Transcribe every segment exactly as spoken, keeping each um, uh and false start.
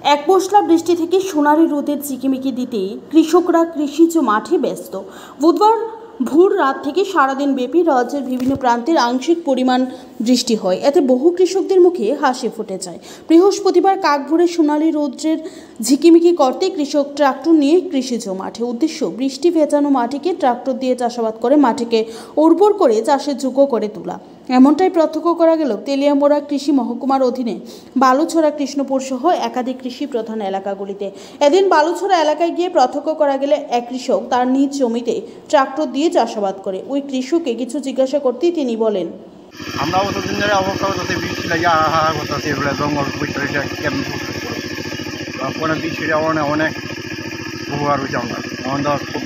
এক পশলা বৃষ্টি থেকে সোনালি রোদের ঝিকিমিকি দিতে কৃষকরা কৃষিজ মাঠে ব্যস্ত। বুধবার ভোর রাত থেকে সারাদিন ব্যাপী রাজ্যের বিভিন্ন প্রান্তের আংশিক পরিমাণ বৃষ্টি হয়, এতে বহু কৃষকদের মুখে হাসি ফুটে যায়। বৃহস্পতিবার কাকভোরে সোনালি রৌদ্রের ঝিকিমিকি করতে কৃষক ট্রাক্টর নিয়ে কৃষিজ মাঠে। উদ্দেশ্য বৃষ্টি ভেজানো মাটিকে ট্রাক্টর দিয়ে চাষাবাদ করে মাটিকে উর্বর করে চাষের যোগ্য করে তোলা। এমনটাই প্রত্যক্ষ করা গেল তেলিয়ামোড়া কৃষি মহকুমার অধীনে বালুছড়া, কৃষ্ণপুর সহ একাধিক কৃষি প্রধান এলাকাগুলিতে। এদিন বালুছড়া এলাকায় গিয়ে প্রত্যক্ষ করা গেলে এক কৃষক তার নিজ জমিতে ট্রাক্টর দিয়ে চাষাবাদ করে। ওই কৃষককে কিছু জিজ্ঞাসা করতেই তিনি বলেন, আমরা অতদিন ধরে অবস্থা করতে বৃষ্টি লাগে আহা করতেছি, এগুলো জঙ্গল পরিচর্যা কেমন কোনো বৃষ্টিটা অনেক অনেক উপকার হয়েছে। আমরা আমাদের খুব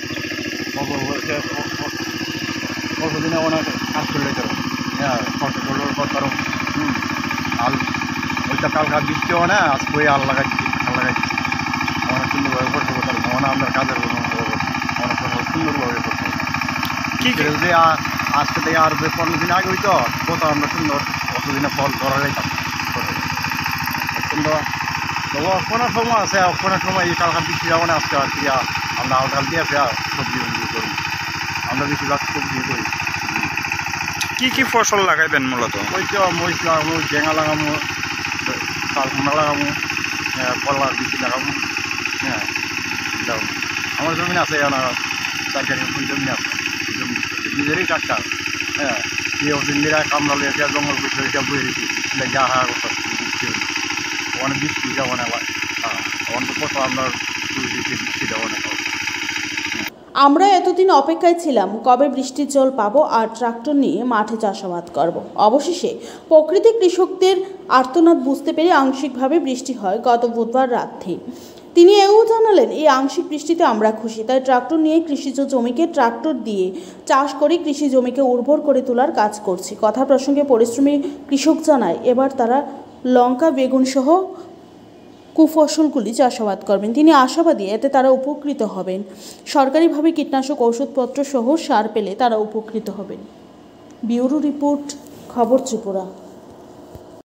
অতদিনে অনেক কাজ করলে তো হ্যাঁ কষ্ট করলে করতাম। হুম আল ওইটা কালকা বৃষ্টি হয় না, আজকে ওই আল লাগাচ্ছি আল লাগাচ্ছি অনেক সুন্দরভাবে করতে করতাম। মানে আপনার কাজের কোনো অনেক সুন্দরভাবে করতে কী যদি আজকে থেকে আর পনেরো দিন আগে হইতো কত আমরা সুন্দর অতদিনে ফল ধরা যাইতাম। সুন্দর তবু কোনো সময় আছে, কোনো সময় এই কালকা বৃষ্টি যাবো না, আজকে আর কি আমরা আলকাল দিয়ে আসে সবজি করি। আমরা বেশিরভাগ সবজি করি। কী কী ফসল লাগাইবেন মূলত? ওই তো মরিচ লাগাবো, জেঙা লাগাবো, চালকুমড়া লাগাবো, কলার বিচি লাগাবো। হ্যাঁ লাগাবো। আমার জমিন আছে, চার চারি জমিন আছে, নিজেরই টাকা। হ্যাঁ এই অতিন্দিরা কামড়া লিয়েছে, জঙ্গল বসে হিসাব বয়ে দিচ্ছি যা হা করতে বৃষ্টি হয়েছে অনেক বৃষ্টি যাবো না। হ্যাঁ অনেক কত আমরা বৃষ্টি যাবো না। আমরা এতদিন অপেক্ষায় ছিলাম কবে বৃষ্টির জল পাবো আর ট্রাক্টর নিয়ে মাঠে চাষাবাদ করব। অবশেষে প্রকৃতি কৃষকদের আর্তনাদ বুঝতে পেরে আংশিকভাবে বৃষ্টি হয় গত বুধবার রাতে। তিনি এও জানালেন, এই আংশিক বৃষ্টিতে আমরা খুশি, তাই ট্রাক্টর নিয়ে কৃষিজ জমিকে ট্রাক্টর দিয়ে চাষ করে কৃষি জমিকে উর্বর করে তোলার কাজ করছি। কথা প্রসঙ্গে পরিশ্রমী কৃষক জানায়, এবার তারা লঙ্কা, বেগুন সহ কুফসলগুলি চাষাবাদ করবেন। তিনি আশাবাদী এতে তারা উপকৃত হবেন। সরকারিভাবে কীটনাশক ওষুধপত্র সহ সার পেলে তারা উপকৃত হবেন। ব্যুরো রিপোর্ট, খবর ত্রিপুরা।